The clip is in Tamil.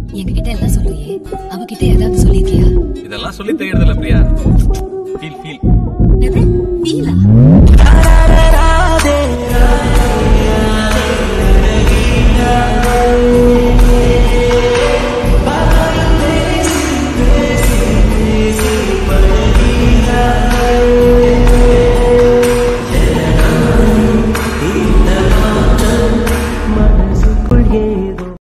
எங்ககிட்ட எல்லாம் சொல்றியே, அவகிட்ட ஏதாவது சொல்லிருக்கியா? இதெல்லாம் சொல்லி தெரியறதில்ல பிரியா. ஃபீல் எப்படி?